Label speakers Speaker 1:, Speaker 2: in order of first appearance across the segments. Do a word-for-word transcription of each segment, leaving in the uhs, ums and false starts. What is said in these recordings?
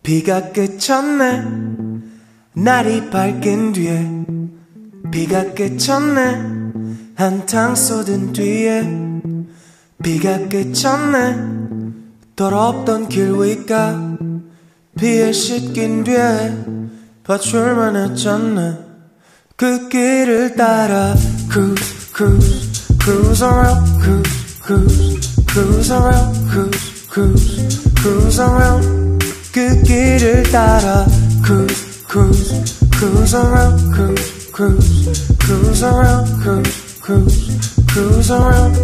Speaker 1: 비가 그쳤네. 날이 밝은 뒤에 비가 그쳤네. 한탕 쏟은 뒤에 비가 그쳤네. 더럽던 길 위가 비에 씻긴 뒤에 밧줄만 해졌네. 그 길을 따라 cruise, cruise, cruise around, cruise, cruise, cruise around, cruise, cruise, cruise around. 그 길을 따라 cruise, cruise, cruise around, cruise, cruise, cruise around, cruise, cruise, cruise around.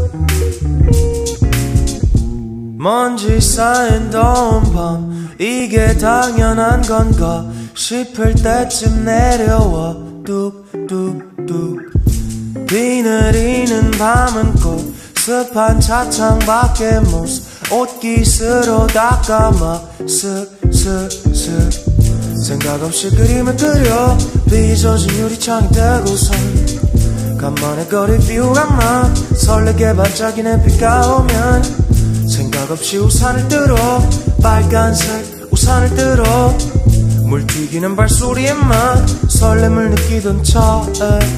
Speaker 1: 먼지 쌓인 더운 밤 이게 당연한 건가 싶을 때쯤 내려와 뚝뚝뚝. 비 내리는 밤은 꼭 습한 차창 밖의 모습 옷깃으로 닦아 막 쓱쓱쓱. 생각 없이 그림을 그려 빚어진 유리창이 되고선 간만에 거리 뷰가 막 설레게 반짝이는 비가 오면 생각 없이 우산을 들어 빨간색 우산을 들어 물 튀기는 발소리에 막 설렘을 느끼던 차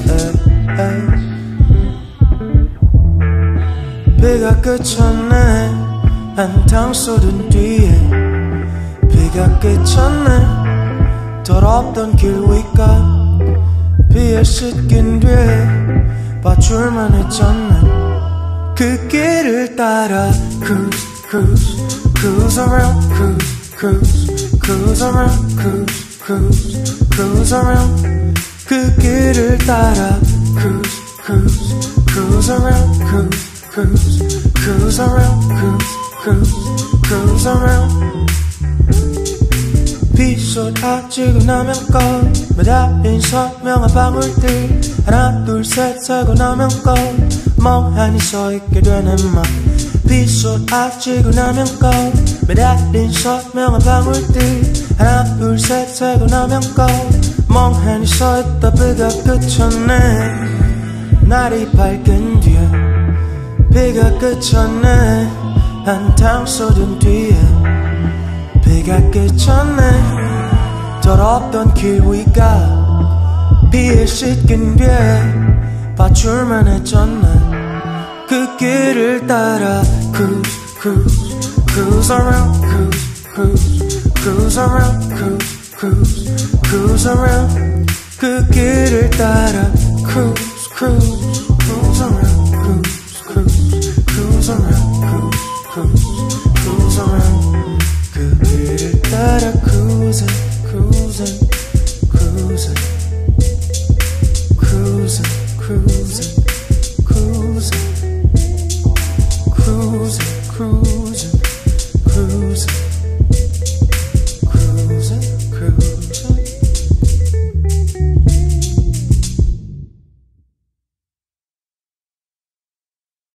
Speaker 1: 비가 그쳤네. 한탕 쏟은 뒤에 비가 그쳤네. 더럽던 길 위가 비에 씻긴 뒤에 밧줄만 해졌네. 그 길을 따라 cruise, cruise, cruise around, cruise, cruise, cruise around, cruise, cruise, cruise around. 그 길을 따라 cruise, cruise, cruise around, cruise, cruise, cruise around, cruise, cruise, cruise around. 비 쏟아지고 나면 꽃 매달린 선명한 방울들 하나 둘 셋 세고 나면 꽃 멍하니 서있게 되는 맘. 비 쏟아지고 나면 꽃 매달린 선명한 방울들 하나 둘 셋 세고 나면 꽃 멍하니 서있다. 비가 그쳤네. 날이 밝은 뒤에 비가 그쳤네. 한탕 쏟은 뒤에 비가 그쳤네. 더럽던 길 위가 비에 씻긴 뒤에 밧줄만 해졌네. 그 길을 따라 cruise, cruise, cruise around, cruise, cruise, cruise around, cruise, cruise, cruise around. 그 길을 따라 cruise, cruise, cruise around, cruise, cruise, cruise around, cruise, cruise, cruise around. 그 길을 따라 cruising, cruising, cruising, cruising, cruising, cruising, cruising, cruising.